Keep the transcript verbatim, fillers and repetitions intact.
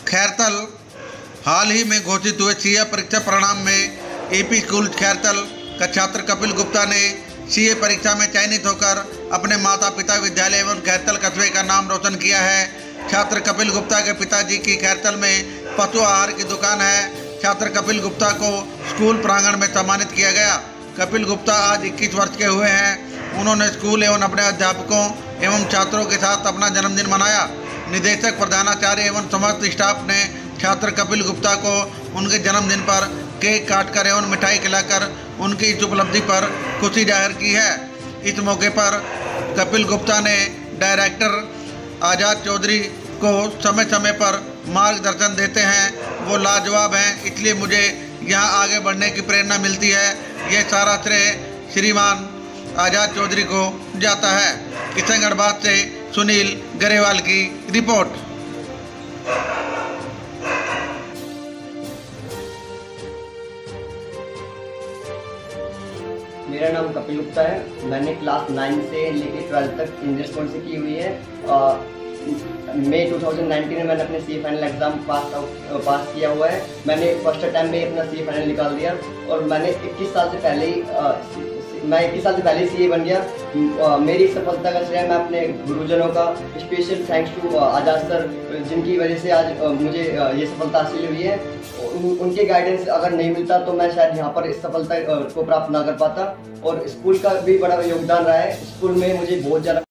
खैरतल हाल ही में घोषित हुए सीए परीक्षा परिणाम में एपी स्कूल खैरतल का छात्र कपिल गुप्ता ने सीए परीक्षा में चयनित होकर अपने माता पिता विद्यालय एवं खैरतल कस्बे का नाम रोशन किया है। छात्र कपिल गुप्ता के पिताजी की खैरतल में पशु आहार की दुकान है। छात्र कपिल गुप्ता को स्कूल प्रांगण में सम्मानित किया गया। कपिल गुप्ता आज इक्कीस वर्ष के हुए हैं। उन्होंने स्कूल एवं अपने अध्यापकों एवं छात्रों के साथ अपना जन्मदिन मनाया। निदेशक, प्रधानाचार्य एवं समस्त स्टाफ ने छात्र कपिल गुप्ता को उनके जन्मदिन पर केक काटकर एवं मिठाई खिलाकर उनकी इस उपलब्धि पर खुशी जाहिर की है। इस मौके पर कपिल गुप्ता ने डायरेक्टर आज़ाद चौधरी को समय समय पर मार्गदर्शन देते हैं। वो लाजवाब हैं, इसलिए मुझे यहाँ आगे बढ़ने की प्रेरणा मिलती है। ये सारा श्रेय श्रीमान आज़ाद चौधरी को जाता है। किशनगढ़ बात से सुनील गरेवाल की रिपोर्ट। मेरा नाम कपिल गुप्ता है। मैंने क्लास नाइन से लेकर ट्वेल्थ तक इंडियन स्कूल से की हुई है। मई दो हज़ार उन्नीस में मैंने अपने C final exam pass out pass किया हुआ है। मैंने फर्स्ट टाइम में अपना सी फाइनल निकाल दिया और मैंने इक्कीस साल से पहले ही आ, मैं इक्कीस साल से पहले सी ए बन गया। मेरी सफलता का श्रेय मैं अपने गुरुजनों का, special thanks to Azad sir, जिनकी वजह से आज मुझे ये सफलता हासिल हुई है। उन, उनके गाइडेंस अगर नहीं मिलता तो मैं शायद यहाँ पर इस सफलता को प्राप्त ना कर पाता। और स्कूल का भी बड़ा योगदान रहा है। स्कूल में मुझे बहुत ज़्यादा